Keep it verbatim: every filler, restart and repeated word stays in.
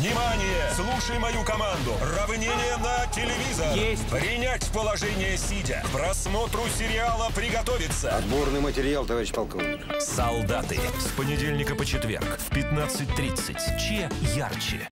Внимание! Слушай мою команду. Равнение на телевизор. Есть. Принять положение сидя. К просмотру сериала приготовиться. Отборный материал, товарищ полковник. Солдаты. С понедельника по четверг в пятнадцать тридцать. Че ярче.